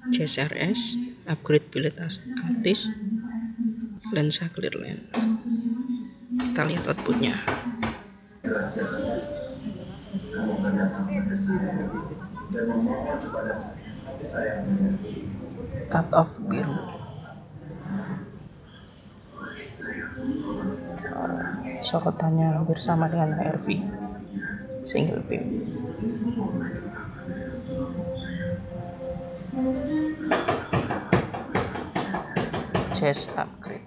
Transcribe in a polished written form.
CSRS, upgrade build artis, lensa clear lens. Kita lihat outputnya. Cut off biru. Sorotannya hampir sama dengan HRV single beam. Chest upgrade.